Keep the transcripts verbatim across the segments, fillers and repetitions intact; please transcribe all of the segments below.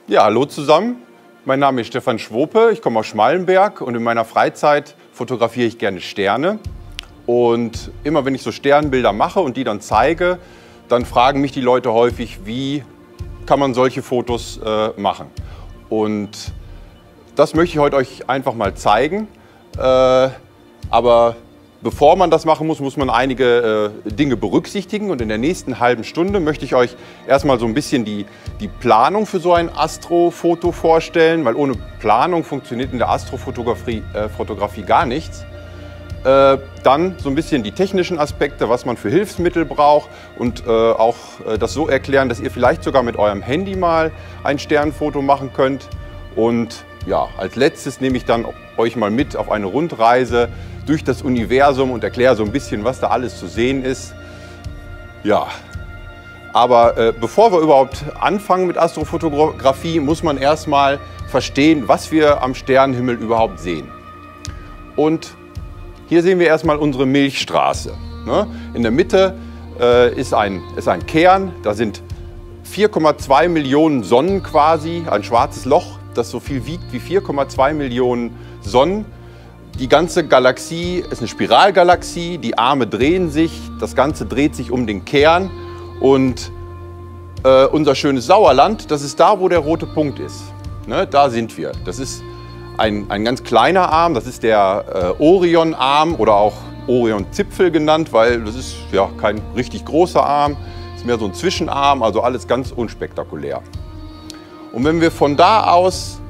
Ja, hallo zusammen. Mein Name ist Stefan Schwope, ich komme aus Schmallenberg und in meiner Freizeit fotografiere ich gerne Sterne. Und immer wenn ich so Sternbilder mache und die dann zeige, dann fragen mich die Leute häufig, wie kann man solche Fotos äh, machen. Und das möchte ich heute euch einfach mal zeigen. Äh, aber bevor man das machen muss, muss man einige äh, Dinge berücksichtigen. Und in der nächsten halben Stunde möchte ich euch erstmal so ein bisschen die, die Planung für so ein Astrofoto vorstellen, weil ohne Planung funktioniert in der Astrofotografie äh, Fotografie gar nichts. Äh, dann so ein bisschen die technischen Aspekte, was man für Hilfsmittel braucht und äh, auch äh, das so erklären, dass ihr vielleicht sogar mit eurem Handy mal ein Sternfoto machen könnt. Und ja, als letztes nehme ich dann euch mal mit auf eine Rundreise durch das Universum und erkläre so ein bisschen, was da alles zu sehen ist. Ja, aber äh, bevor wir überhaupt anfangen mit Astrofotografie, muss man erstmal verstehen, was wir am Sternenhimmel überhaupt sehen. Und hier sehen wir erstmal unsere Milchstraße. Ne? In der Mitte äh, ist, ein, ist ein Kern, da sind vier Komma zwei Millionen Sonnen quasi, ein schwarzes Loch, das so viel wiegt wie vier Komma zwei Millionen Sonnen. Die ganze Galaxie ist eine Spiralgalaxie, die Arme drehen sich, das Ganze dreht sich um den Kern und äh, unser schönes Sauerland, das ist da, wo der rote Punkt ist. Ne? Da sind wir. Das ist ein, ein ganz kleiner Arm, das ist der äh, Orion-Arm oder auch Orion-Zipfel genannt, weil das ist ja kein richtig großer Arm, ist mehr so ein Zwischenarm, also alles ganz unspektakulär. Und wenn wir von da aus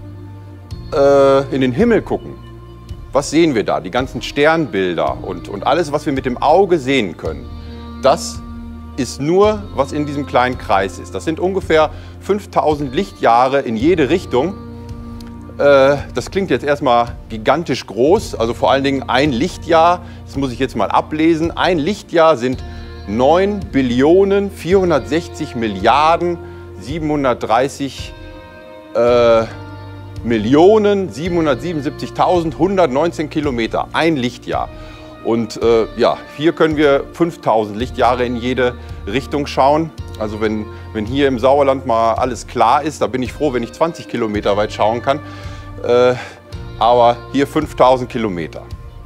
äh, in den Himmel gucken, was sehen wir da? Die ganzen Sternbilder und, und alles, was wir mit dem Auge sehen können, das ist nur, was in diesem kleinen Kreis ist. Das sind ungefähr fünftausend Lichtjahre in jede Richtung. Äh, das klingt jetzt erstmal gigantisch groß, also vor allen Dingen ein Lichtjahr, das muss ich jetzt mal ablesen. Ein Lichtjahr sind neun Billionen vierhundertsechzig Milliarden siebenhundertdreißig äh, Millionen siebenhundertsiebenundsiebzigtausendeinhundertneunzehn Kilometer, ein Lichtjahr. Und äh, ja, hier können wir fünftausend Lichtjahre in jede Richtung schauen. Also wenn, wenn hier im Sauerland mal alles klar ist, da bin ich froh, wenn ich zwanzig Kilometer weit schauen kann. Äh, aber hier fünftausend Kilometer.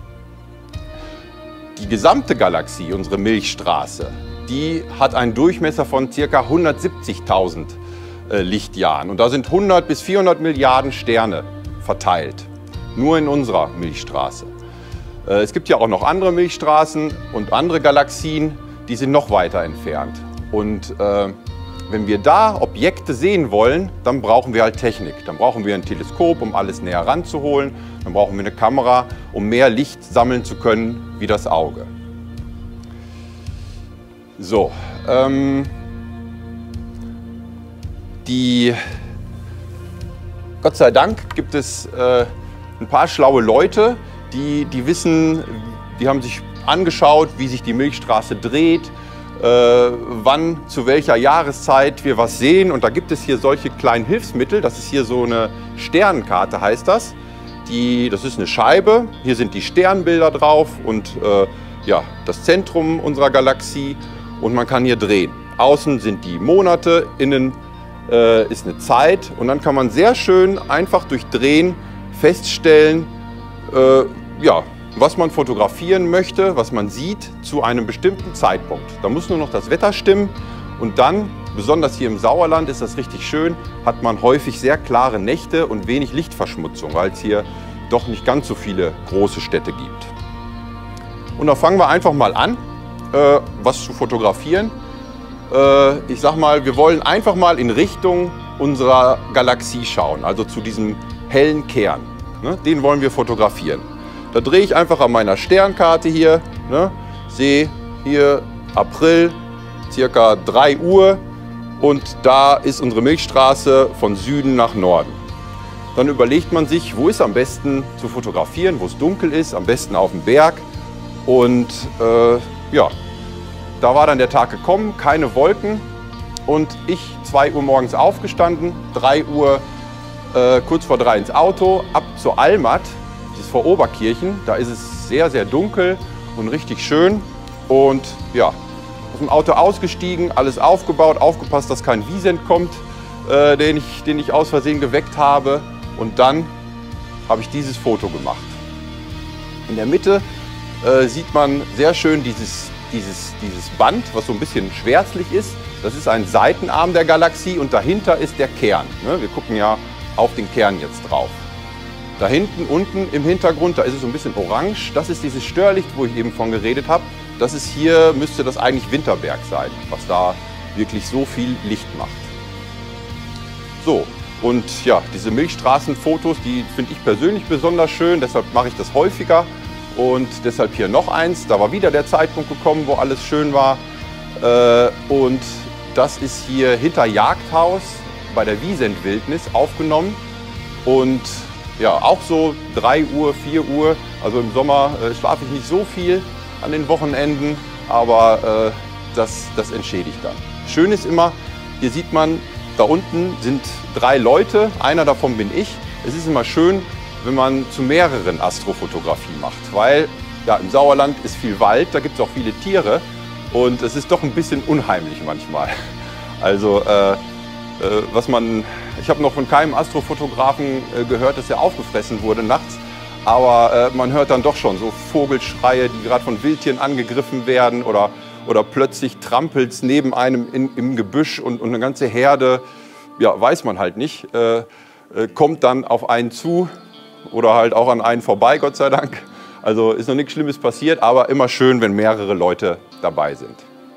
Die gesamte Galaxie, unsere Milchstraße, die hat einen Durchmesser von ca. hundertsiebzigtausend Lichtjahren. Und da sind hundert bis vierhundert Milliarden Sterne verteilt. Nur in unserer Milchstraße. Es gibt ja auch noch andere Milchstraßen und andere Galaxien, die sind noch weiter entfernt. Und äh, wenn wir da Objekte sehen wollen, dann brauchen wir halt Technik. Dann brauchen wir ein Teleskop, um alles näher ranzuholen. Dann brauchen wir eine Kamera, um mehr Licht sammeln zu können, wie das Auge. So. Ähm, Die, Gott sei Dank gibt es äh, ein paar schlaue Leute, die, die wissen, die haben sich angeschaut, wie sich die Milchstraße dreht, äh, wann, zu welcher Jahreszeit wir was sehen. Und da gibt es hier solche kleinen Hilfsmittel. Das ist hier so eine Sternenkarte, heißt das. Die, das ist eine Scheibe, hier sind die Sternbilder drauf und äh, ja, das Zentrum unserer Galaxie. Und man kann hier drehen. Außen sind die Monate, innen ist eine Zeit und dann kann man sehr schön einfach durch Drehen feststellen, äh, ja, was man fotografieren möchte, was man sieht zu einem bestimmten Zeitpunkt. Da muss nur noch das Wetter stimmen und dann, besonders hier im Sauerland ist das richtig schön, hat man häufig sehr klare Nächte und wenig Lichtverschmutzung, weil es hier doch nicht ganz so viele große Städte gibt. Und da fangen wir einfach mal an, äh, was zu fotografieren. Ich sag mal, wir wollen einfach mal in Richtung unserer Galaxie schauen, also zu diesem hellen Kern. Ne? Den wollen wir fotografieren. Da drehe ich einfach an meiner Sternkarte hier, ne? Sehe hier April, circa drei Uhr und da ist unsere Milchstraße von Süden nach Norden. Dann überlegt man sich, wo ist am besten zu fotografieren, wo es dunkel ist, am besten auf dem Berg und äh, ja. Da war dann der Tag gekommen, keine Wolken und ich zwei Uhr morgens aufgestanden, drei Uhr, äh, kurz vor drei ins Auto, ab zur Almat, das ist vor Oberkirchen, da ist es sehr, sehr dunkel und richtig schön und ja, aus dem Auto ausgestiegen, alles aufgebaut, aufgepasst, dass kein Wiesent kommt, äh, den, ich, den ich aus Versehen geweckt habe. Und dann habe ich dieses Foto gemacht. In der Mitte äh, sieht man sehr schön dieses, dieses, dieses Band, was so ein bisschen schwärzlich ist. Das ist ein Seitenarm der Galaxie und dahinter ist der Kern. Ne? Wir gucken ja auf den Kern jetzt drauf. Da hinten, unten im Hintergrund, da ist es so ein bisschen orange. Das ist dieses Störlicht, wo ich eben von geredet habe. Das ist hier, müsste das eigentlich Winterberg sein, was da wirklich so viel Licht macht. So, und ja, diese Milchstraßenfotos, die finde ich persönlich besonders schön, deshalb mache ich das häufiger. Und deshalb hier noch eins, da war wieder der Zeitpunkt gekommen, wo alles schön war. Und das ist hier hinter Jagdhaus bei der Wiesent-Wildnis aufgenommen. Und ja, auch so drei Uhr, vier Uhr, also im Sommer äh, schlafe ich nicht so viel an den Wochenenden, aber äh, das, das entschädigt dann. Schön ist immer, hier sieht man, da unten sind drei Leute, einer davon bin ich. Es ist immer schön, wenn man zu mehreren Astrofotografie macht, weil ja, im Sauerland ist viel Wald, da gibt es auch viele Tiere und es ist doch ein bisschen unheimlich manchmal. Also äh, äh, was man, ich habe noch von keinem Astrofotografen äh, gehört, dass er aufgefressen wurde nachts, aber äh, man hört dann doch schon so Vogelschreie, die gerade von Wildtieren angegriffen werden oder, oder plötzlich trampelt es neben einem in, im Gebüsch und, und eine ganze Herde, ja, weiß man halt nicht, äh, äh, kommt dann auf einen zu oder halt auch an einen vorbei, Gott sei Dank. Also ist noch nichts Schlimmes passiert, aber immer schön, wenn mehrere Leute dabei sind.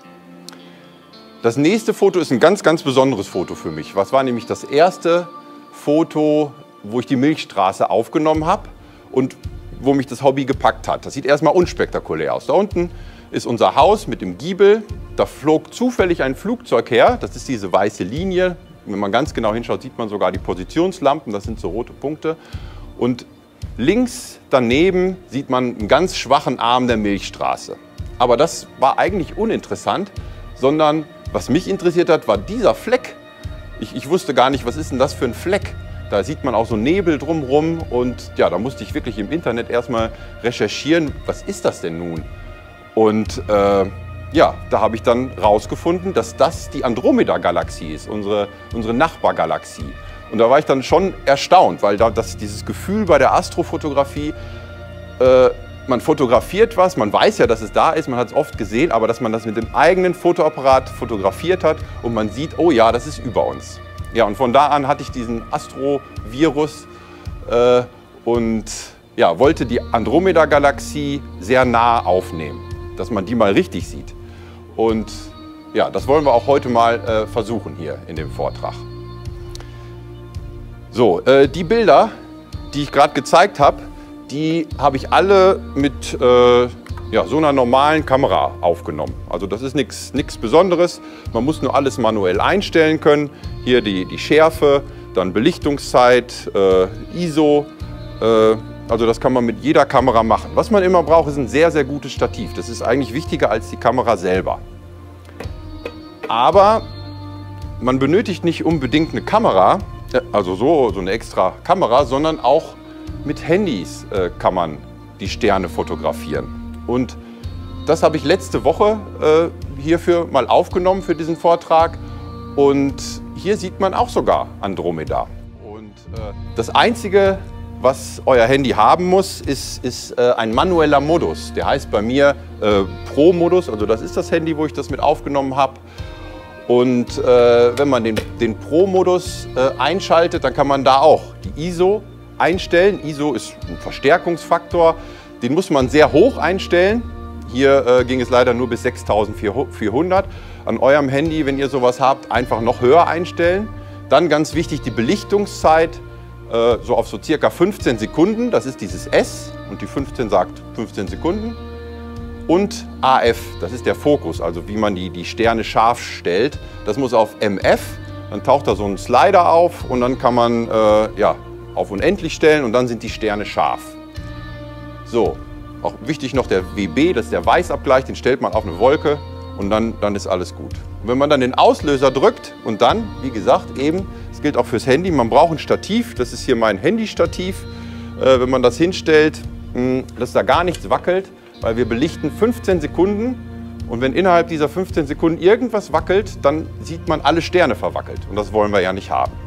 Das nächste Foto ist ein ganz, ganz besonderes Foto für mich. Was war nämlich das erste Foto, wo ich die Milchstraße aufgenommen habe und wo mich das Hobby gepackt hat. Das sieht erstmal unspektakulär aus. Da unten ist unser Haus mit dem Giebel. Da flog zufällig ein Flugzeug her. Das ist diese weiße Linie. Wenn man ganz genau hinschaut, sieht man sogar die Positionslampen. Das sind so rote Punkte. Und links daneben sieht man einen ganz schwachen Arm der Milchstraße. Aber das war eigentlich uninteressant, sondern was mich interessiert hat, war dieser Fleck. Ich, ich wusste gar nicht, was ist denn das für ein Fleck? Da sieht man auch so Nebel drumherum und ja, da musste ich wirklich im Internet erstmal recherchieren, was ist das denn nun? Und äh, ja, da habe ich dann rausgefunden, dass das die Andromeda-Galaxie ist, unsere, unsere Nachbargalaxie. Und da war ich dann schon erstaunt, weil da das, dieses Gefühl bei der Astrofotografie, äh, man fotografiert was, man weiß ja, dass es da ist, man hat es oft gesehen, aber dass man das mit dem eigenen Fotoapparat fotografiert hat und man sieht, oh ja, das ist über uns. Ja, und von da an hatte ich diesen Astrovirus äh, und ja, wollte die Andromeda-Galaxie sehr nah aufnehmen, dass man die mal richtig sieht. Und ja, das wollen wir auch heute mal äh, versuchen hier in dem Vortrag. So, äh, die Bilder, die ich gerade gezeigt habe, die habe ich alle mit äh, ja, so einer normalen Kamera aufgenommen. Also das ist nichts Besonderes. Man muss nur alles manuell einstellen können. Hier die, die Schärfe, dann Belichtungszeit, äh, I S O. Äh, also das kann man mit jeder Kamera machen. Was man immer braucht, ist ein sehr, sehr gutes Stativ. Das ist eigentlich wichtiger als die Kamera selber. Aber man benötigt nicht unbedingt eine Kamera, also so, so eine extra Kamera, sondern auch mit Handys äh, kann man die Sterne fotografieren. Und das habe ich letzte Woche äh, hierfür mal aufgenommen für diesen Vortrag. Und hier sieht man auch sogar Andromeda. Und äh, das Einzige, was euer Handy haben muss, ist, ist äh, ein manueller Modus. Der heißt bei mir äh, Pro-Modus, also das ist das Handy, wo ich das mit aufgenommen habe. Und äh, wenn man den, den Pro-Modus äh, einschaltet, dann kann man da auch die I S O einstellen. I S O ist ein Verstärkungsfaktor, den muss man sehr hoch einstellen. Hier äh, ging es leider nur bis sechstausendvierhundert. An eurem Handy, wenn ihr sowas habt, einfach noch höher einstellen. Dann ganz wichtig die Belichtungszeit, äh, so auf so circa fünfzehn Sekunden. Das ist dieses S und die fünfzehn sagt fünfzehn Sekunden. Und A F, das ist der Fokus, also wie man die, die Sterne scharf stellt. Das muss auf M F, dann taucht da so ein Slider auf und dann kann man äh, ja, auf unendlich stellen und dann sind die Sterne scharf. So, auch wichtig noch der W B, das ist der Weißabgleich, den stellt man auf eine Wolke und dann, dann ist alles gut. Und wenn man dann den Auslöser drückt und dann, wie gesagt, eben, das gilt auch fürs Handy, man braucht ein Stativ, das ist hier mein Handystativ. Äh, wenn man das hinstellt, mh, dass da gar nichts wackelt, weil wir belichten fünfzehn Sekunden Und wenn innerhalb dieser fünfzehn Sekunden irgendwas wackelt, dann sieht man alle Sterne verwackelt. Und das wollen wir ja nicht haben.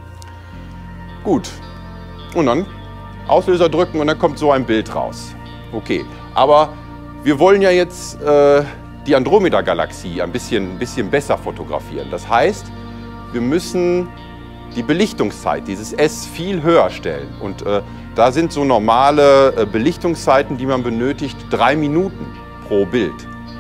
Gut. Und dann Auslöser drücken und dann kommt so ein Bild raus. Okay. Aber wir wollen ja jetzt äh, die Andromeda-Galaxie ein bisschen, ein bisschen besser fotografieren. Das heißt, wir müssen die Belichtungszeit, dieses S, viel höher stellen. Und äh, da sind so normale äh, Belichtungszeiten, die man benötigt, drei Minuten pro Bild.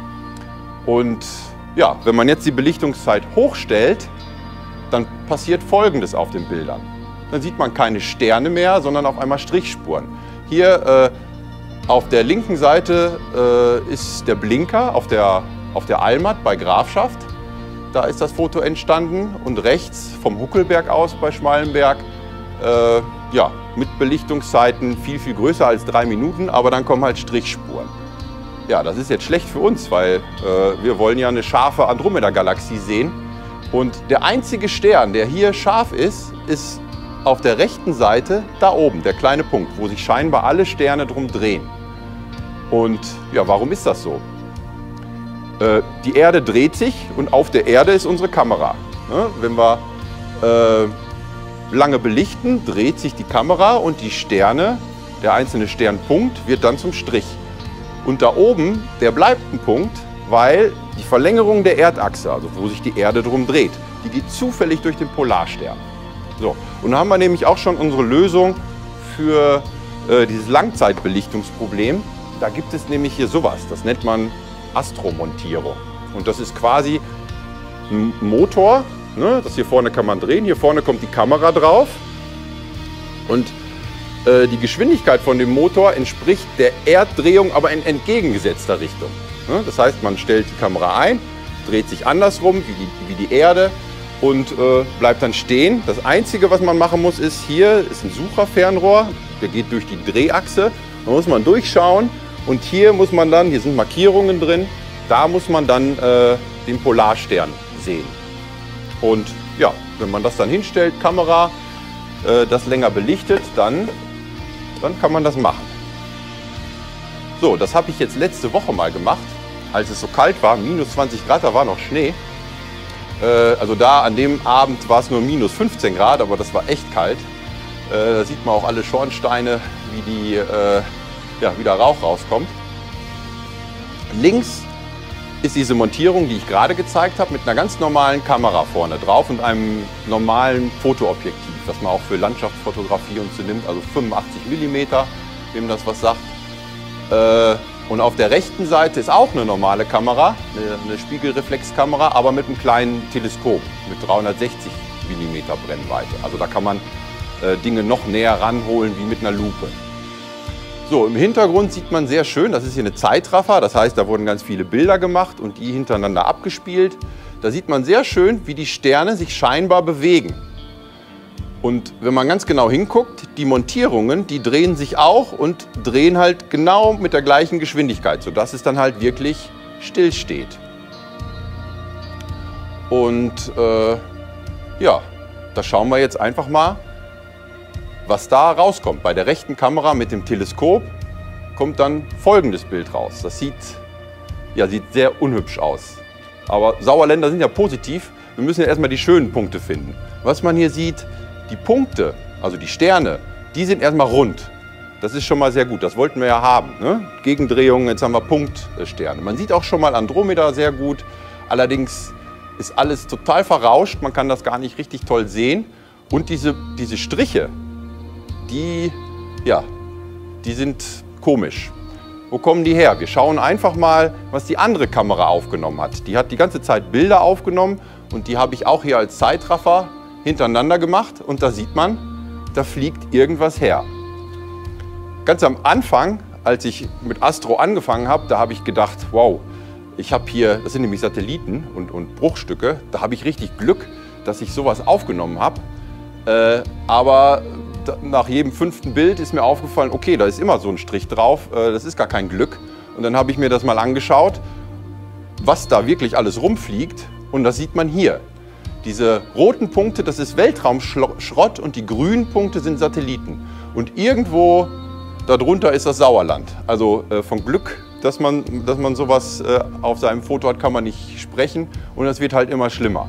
Und ja, wenn man jetzt die Belichtungszeit hochstellt, dann passiert Folgendes auf den Bildern. Dann sieht man keine Sterne mehr, sondern auf einmal Strichspuren. Hier äh, auf der linken Seite äh, ist der Blinker auf der, auf der Almat bei Grafschaft. Da ist das Foto entstanden. Und rechts vom Huckelberg aus bei Schmallenberg, äh, ja, mit Belichtungszeiten viel, viel größer als drei Minuten, aber dann kommen halt Strichspuren. Ja, das ist jetzt schlecht für uns, weil äh, wir wollen ja eine scharfe Andromeda-Galaxie sehen. Und der einzige Stern, der hier scharf ist, ist auf der rechten Seite da oben, der kleine Punkt, wo sich scheinbar alle Sterne drum drehen. Und ja, warum ist das so? Äh, die Erde dreht sich und auf der Erde ist unsere Kamera. Ne? Wenn wir äh, lange belichten, dreht sich die Kamera und die Sterne, der einzelne Sternpunkt, wird dann zum Strich. Und da oben, der bleibt ein Punkt, weil die Verlängerung der Erdachse, also wo sich die Erde drum dreht, die geht zufällig durch den Polarstern. So, und da haben wir nämlich auch schon unsere Lösung für äh, dieses Langzeitbelichtungsproblem. Da gibt es nämlich hier sowas, das nennt man Astromontierung. Und das ist quasi ein Motor, ne? Das hier vorne kann man drehen, hier vorne kommt die Kamera drauf. Und die Geschwindigkeit von dem Motor entspricht der Erddrehung, aber in entgegengesetzter Richtung. Das heißt, man stellt die Kamera ein, dreht sich andersrum wie die, wie die Erde und äh, bleibt dann stehen. Das Einzige, was man machen muss, ist, hier ist ein Sucherfernrohr, der geht durch die Drehachse. Da muss man durchschauen und hier muss man dann, hier sind Markierungen drin, da muss man dann äh, den Polarstern sehen. Und ja, wenn man das dann hinstellt, Kamera, äh, das länger belichtet, dann dann kann man das machen. So, das habe ich jetzt letzte Woche mal gemacht, als es so kalt war, minus zwanzig Grad, da war noch Schnee. Äh, also da an dem Abend war es nur minus fünfzehn Grad, aber das war echt kalt. Äh, da sieht man auch alle Schornsteine, wie, die, äh, ja, wie der Rauch rauskommt. Links ist diese Montierung, die ich gerade gezeigt habe, mit einer ganz normalen Kamera vorne drauf und einem normalen Fotoobjektiv, das man auch für Landschaftsfotografie und so nimmt, also fünfundachtzig Millimeter, wem das was sagt. Und auf der rechten Seite ist auch eine normale Kamera, eine Spiegelreflexkamera, aber mit einem kleinen Teleskop mit dreihundertsechzig Millimeter Brennweite. Also da kann man Dinge noch näher ranholen wie mit einer Lupe. So, im Hintergrund sieht man sehr schön, das ist hier eine Zeitraffer, das heißt, da wurden ganz viele Bilder gemacht und die hintereinander abgespielt. Da sieht man sehr schön, wie die Sterne sich scheinbar bewegen. Und wenn man ganz genau hinguckt, die Montierungen, die drehen sich auch und drehen halt genau mit der gleichen Geschwindigkeit, sodass es dann halt wirklich still steht. Und äh, ja, da schauen wir jetzt einfach mal, was da rauskommt. Bei der rechten Kamera mit dem Teleskop kommt dann folgendes Bild raus. Das sieht, ja, sieht sehr unhübsch aus. Aber Sauerländer sind ja positiv. Wir müssen ja erstmal die schönen Punkte finden. Was man hier sieht, die Punkte, also die Sterne, die sind erstmal rund. Das ist schon mal sehr gut. Das wollten wir ja haben. Ne? Gegendrehungen, jetzt haben wir Punktsterne. Man sieht auch schon mal Andromeda sehr gut. Allerdings ist alles total verrauscht. Man kann das gar nicht richtig toll sehen. Und diese, diese Striche, Die, ja, die sind komisch. Wo kommen die her? Wir schauen einfach mal, was die andere Kamera aufgenommen hat. Die hat die ganze Zeit Bilder aufgenommen und die habe ich auch hier als Zeitraffer hintereinander gemacht. Und da sieht man, da fliegt irgendwas her. Ganz am Anfang, als ich mit Astro angefangen habe, da habe ich gedacht, wow, ich habe hier, das sind nämlich Satelliten und, und Bruchstücke, da habe ich richtig Glück, dass ich sowas aufgenommen habe. Äh, aber nach jedem fünften Bild ist mir aufgefallen, okay, da ist immer so ein Strich drauf, das ist gar kein Glück. Und dann habe ich mir das mal angeschaut, was da wirklich alles rumfliegt. Und das sieht man hier. Diese roten Punkte, das ist Weltraumschrott und die grünen Punkte sind Satelliten. Und irgendwo darunter ist das Sauerland. Also von Glück dass man, dass man sowas äh, auf seinem Foto hat, kann man nicht sprechen und das wird halt immer schlimmer.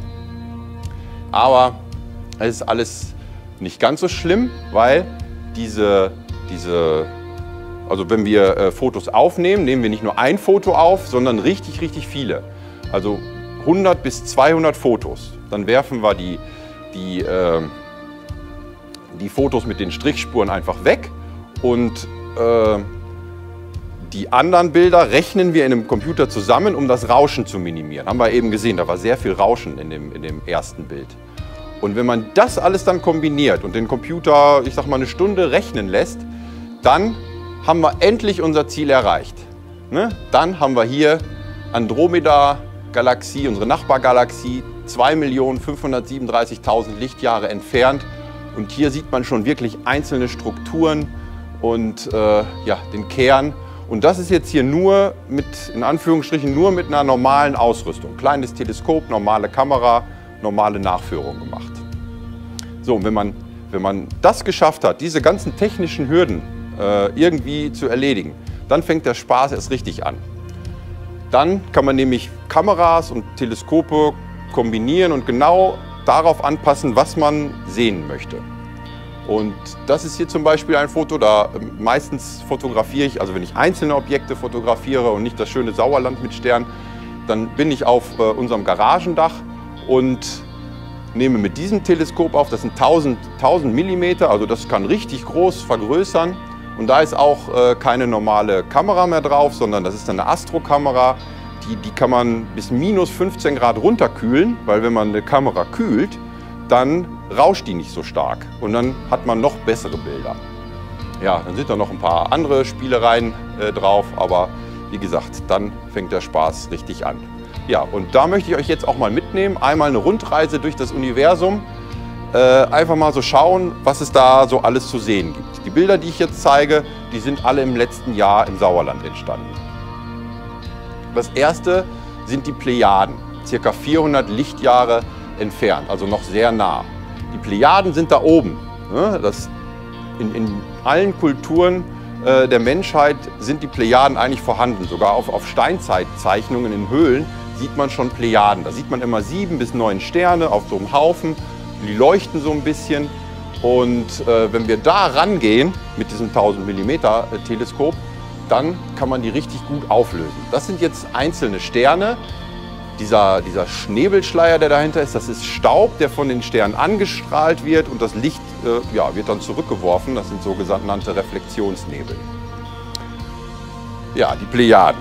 Aber es ist alles nicht ganz so schlimm, weil diese, diese also wenn wir äh, Fotos aufnehmen, nehmen wir nicht nur ein Foto auf, sondern richtig, richtig viele. Also hundert bis zweihundert Fotos. Dann werfen wir die, die, äh, die Fotos mit den Strichspuren einfach weg und äh, die anderen Bilder rechnen wir in einem Computer zusammen, um das Rauschen zu minimieren. Haben wir eben gesehen, da war sehr viel Rauschen in dem, in dem ersten Bild. Und wenn man das alles dann kombiniert und den Computer, ich sag mal, eine Stunde rechnen lässt, dann haben wir endlich unser Ziel erreicht. Ne? Dann haben wir hier Andromeda-Galaxie, unsere Nachbargalaxie, zwei Millionen fünfhundertsiebenunddreißigtausend Lichtjahre entfernt. Und hier sieht man schon wirklich einzelne Strukturen und äh, ja, den Kern. Und das ist jetzt hier nur mit, in Anführungsstrichen, nur mit einer normalen Ausrüstung. Kleines Teleskop, normale Kamera, normale Nachführung gemacht. So, und wenn man, wenn man das geschafft hat, diese ganzen technischen Hürden äh, irgendwie zu erledigen, dann fängt der Spaß erst richtig an. Dann kann man nämlich Kameras und Teleskope kombinieren und genau darauf anpassen, was man sehen möchte. Und das ist hier zum Beispiel ein Foto, da meistens fotografiere ich, also wenn ich einzelne Objekte fotografiere und nicht das schöne Sauerland mit Sternen, dann bin ich auf äh, unserem Garagendach und nehme mit diesem Teleskop auf, das sind tausend Millimeter, also das kann richtig groß vergrößern. Und da ist auch äh, keine normale Kamera mehr drauf, sondern das ist eine Astrokamera. Die, die kann man bis minus fünfzehn Grad runterkühlen, weil wenn man eine Kamera kühlt, dann rauscht die nicht so stark und dann hat man noch bessere Bilder. Ja, dann sind da noch ein paar andere Spielereien äh, drauf, aber wie gesagt, dann fängt der Spaß richtig an. Ja, und da möchte ich euch jetzt auch mal mitnehmen, einmal eine Rundreise durch das Universum, äh, einfach mal so schauen, was es da so alles zu sehen gibt. Die Bilder, die ich jetzt zeige, die sind alle im letzten Jahr im Sauerland entstanden. Das erste sind die Plejaden, circa vierhundert Lichtjahre entfernt, also noch sehr nah. Die Plejaden sind da oben. Ne? Das in, in allen Kulturen äh, der Menschheit sind die Plejaden eigentlich vorhanden. Sogar auf, auf Steinzeitzeichnungen in Höhlen sieht man schon Plejaden. Da sieht man immer sieben bis neun Sterne auf so einem Haufen. Die leuchten so ein bisschen. Und äh, wenn wir da rangehen mit diesem tausend Millimeter Teleskop, dann kann man die richtig gut auflösen. Das sind jetzt einzelne Sterne. Dieser, dieser Nebelschleier, der dahinter ist, das ist Staub, der von den Sternen angestrahlt wird und das Licht äh, ja, wird dann zurückgeworfen. Das sind sogenannte Reflexionsnebel. Ja, die Plejaden.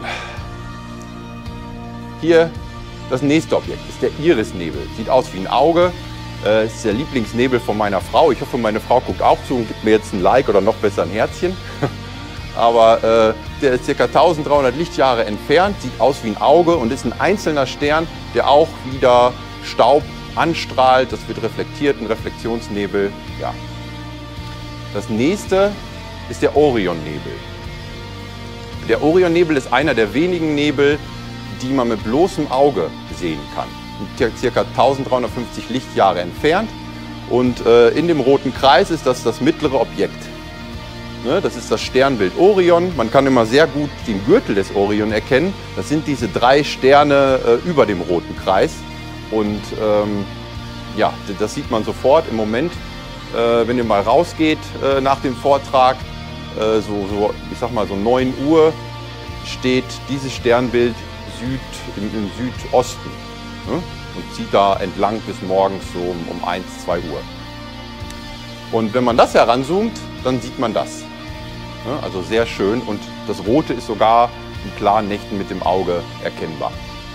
Hier das nächste Objekt ist der Irisnebel. Sieht aus wie ein Auge. Äh, ist der Lieblingsnebel von meiner Frau. Ich hoffe, meine Frau guckt auch zu und gibt mir jetzt ein Like oder noch besser ein Herzchen. Aber äh, der ist ca. dreizehnhundert Lichtjahre entfernt, sieht aus wie ein Auge und ist ein einzelner Stern, der auch wieder Staub anstrahlt. Das wird reflektiert, ein Reflexionsnebel. Ja. Das nächste ist der Orionnebel. Der Orionnebel ist einer der wenigen Nebel, die man mit bloßem Auge sehen kann. Ca. dreizehnhundertfünfzig Lichtjahre entfernt. Und äh, in dem roten Kreis ist das das mittlere Objekt. Das ist das Sternbild Orion. Man kann immer sehr gut den Gürtel des Orion erkennen. Das sind diese drei Sterne äh, über dem roten Kreis. Und ähm, ja, das sieht man sofort im Moment, äh, wenn ihr mal rausgeht äh, nach dem Vortrag. Äh, so, so, ich sag mal so neun Uhr steht dieses Sternbild Süd, im, im Südosten. Ne? Und zieht da entlang bis morgens so um, um eins, zwei Uhr. Und wenn man das heranzoomt, dann sieht man das. Also sehr schön und das Rote ist sogar in klaren Nächten mit dem Auge erkennbar.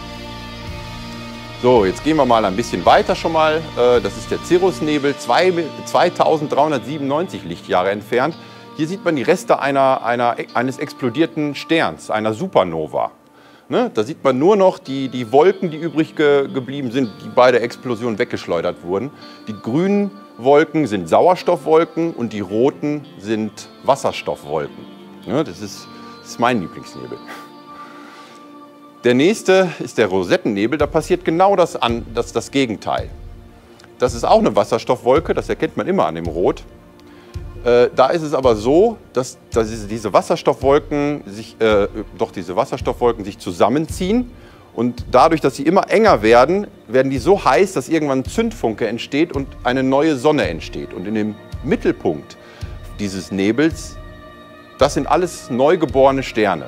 So, jetzt gehen wir mal ein bisschen weiter schon mal. Das ist der Cirrusnebel, zweitausenddreihundertsiebenundneunzig Lichtjahre entfernt. Hier sieht man die Reste einer, einer, eines explodierten Sterns, einer Supernova. Ne? Da sieht man nur noch die, die Wolken, die übrig ge, geblieben sind, die bei der Explosion weggeschleudert wurden. Die grünen Wolken sind Sauerstoffwolken und die roten sind Wasserstoffwolken. Ja, das ist, das ist mein Lieblingsnebel. Der nächste ist der Rosettennebel. Da passiert genau das, an, das, das Gegenteil. Das ist auch eine Wasserstoffwolke, das erkennt man immer an dem Rot. Äh, da ist es aber so, dass, dass diese Wasserstoffwolken sich, äh, doch diese Wasserstoffwolken sich zusammenziehen. Und dadurch, dass sie immer enger werden, werden die so heiß, dass irgendwann ein Zündfunke entsteht und eine neue Sonne entsteht. Und in dem Mittelpunkt dieses Nebels, das sind alles neugeborene Sterne.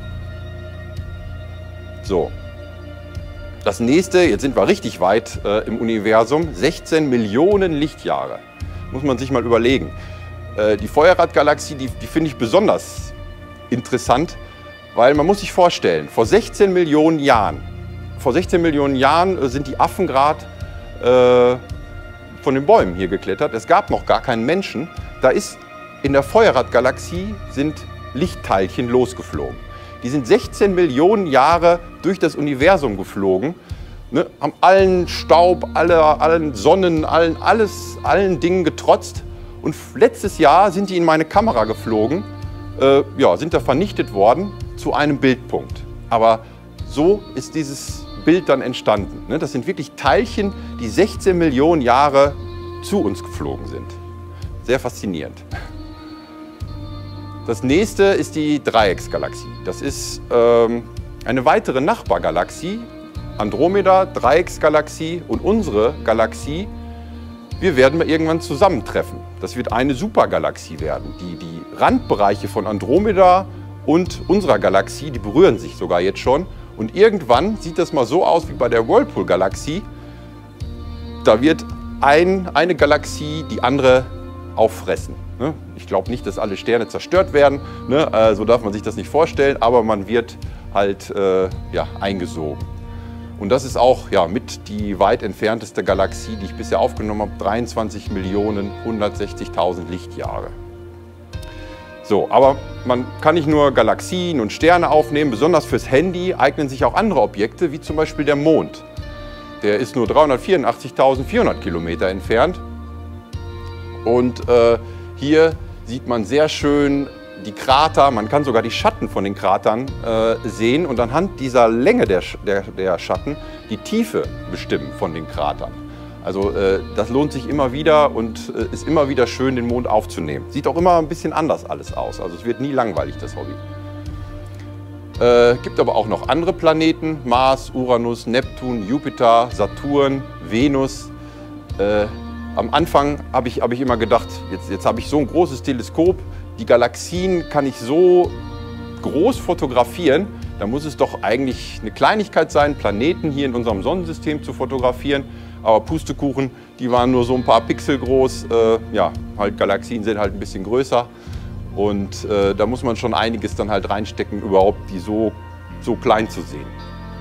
So. Das nächste, jetzt sind wir richtig weit äh, im Universum, sechzehn Millionen Lichtjahre. Muss man sich mal überlegen. Äh, die Feuerrad-Galaxie, die, die finde ich besonders interessant, weil man muss sich vorstellen, vor sechzehn Millionen Jahren, vor sechzehn Millionen Jahren äh, sind die Affen gerade äh, von den Bäumen hier geklettert. Es gab noch gar keinen Menschen. Da ist in der Feuerrad-Galaxie sind Lichtteilchen losgeflogen. Die sind sechzehn Millionen Jahre durch das Universum geflogen, ne, haben allen Staub, alle, allen Sonnen, allen, alles, allen Dingen getrotzt. Und letztes Jahr sind die in meine Kamera geflogen, äh, ja, sind da vernichtet worden zu einem Bildpunkt. Aber so ist dieses Bild dann entstanden. Ne? Das sind wirklich Teilchen, die sechzehn Millionen Jahre zu uns geflogen sind. Sehr faszinierend. Das nächste ist die Dreiecksgalaxie. Das ist ähm, eine weitere Nachbargalaxie, Andromeda, Dreiecksgalaxie und unsere Galaxie. Wir werden mal irgendwann zusammentreffen. Das wird eine Supergalaxie werden. Die, die Randbereiche von Andromeda und unserer Galaxie, die berühren sich sogar jetzt schon. Und irgendwann sieht das mal so aus wie bei der Whirlpool-Galaxie. Da wird ein, eine Galaxie die andere auffressen. Ne? Ich glaube nicht, dass alle Sterne zerstört werden. Ne? Äh, so darf man sich das nicht vorstellen. Aber man wird halt äh, ja, eingesogen. Und das ist auch ja, mit die weit entfernteste Galaxie, die ich bisher aufgenommen habe. dreiundzwanzig Millionen hundertsechzigtausend Lichtjahre. So, aber man kann nicht nur Galaxien und Sterne aufnehmen. Besonders fürs Handy eignen sich auch andere Objekte, wie zum Beispiel der Mond. Der ist nur dreihundertvierundachtzigtausendvierhundert Kilometer entfernt. Und äh, hier sieht man sehr schön die Krater, man kann sogar die Schatten von den Kratern äh, sehen und anhand dieser Länge der, der, der Schatten die Tiefe bestimmen von den Kratern. Also äh, das lohnt sich immer wieder und äh, ist immer wieder schön, den Mond aufzunehmen. Sieht auch immer ein bisschen anders alles aus, also es wird nie langweilig, das Hobby. Äh, gibt aber auch noch andere Planeten, Mars, Uranus, Neptun, Jupiter, Saturn, Venus. Äh, am Anfang habe ich, hab ich immer gedacht, jetzt, jetzt habe ich so ein großes Teleskop, die Galaxien kann ich so groß fotografieren, da muss es doch eigentlich eine Kleinigkeit sein, Planeten hier in unserem Sonnensystem zu fotografieren. Aber Pustekuchen, die waren nur so ein paar Pixel groß. Äh, ja, halt Galaxien sind halt ein bisschen größer. Und äh, da muss man schon einiges dann halt reinstecken, überhaupt die so, so klein zu sehen.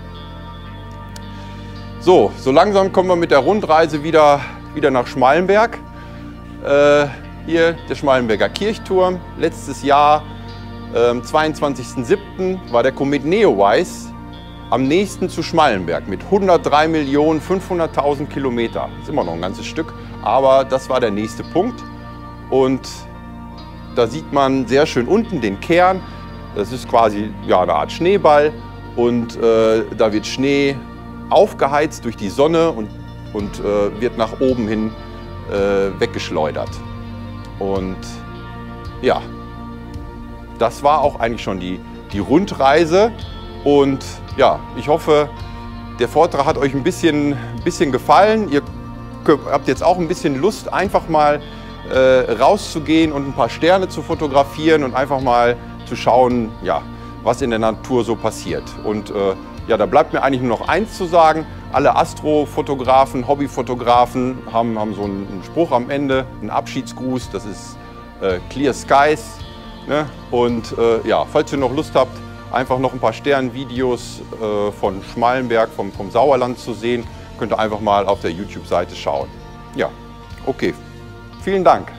So, so langsam kommen wir mit der Rundreise wieder, wieder nach Schmallenberg. Äh, Hier der Schmallenberger Kirchturm. Letztes Jahr, am zweiundzwanzigsten siebten war der Komet Neowise am nächsten zu Schmallenberg mit hundertdrei Millionen fünfhunderttausend Kilometer. Das ist immer noch ein ganzes Stück, aber das war der nächste Punkt. Und da sieht man sehr schön unten den Kern. Das ist quasi ja, eine Art Schneeball und äh, da wird Schnee aufgeheizt durch die Sonne und, und äh, wird nach oben hin äh, weggeschleudert. Und ja, das war auch eigentlich schon die, die Rundreise. Und ja, ich hoffe, der Vortrag hat euch ein bisschen, bisschen gefallen. Ihr habt jetzt auch ein bisschen Lust, einfach mal äh, rauszugehen und ein paar Sterne zu fotografieren und einfach mal zu schauen, ja, was in der Natur so passiert. Und äh, ja, da bleibt mir eigentlich nur noch eins zu sagen. Alle Astrofotografen, Hobbyfotografen haben, haben so einen Spruch am Ende, einen Abschiedsgruß, das ist äh, Clear Skies. Ne? Und äh, ja, falls ihr noch Lust habt, einfach noch ein paar Sternvideos äh, von Schmallenberg, vom, vom Sauerland zu sehen, könnt ihr einfach mal auf der YouTube-Seite schauen. Ja, okay. Vielen Dank.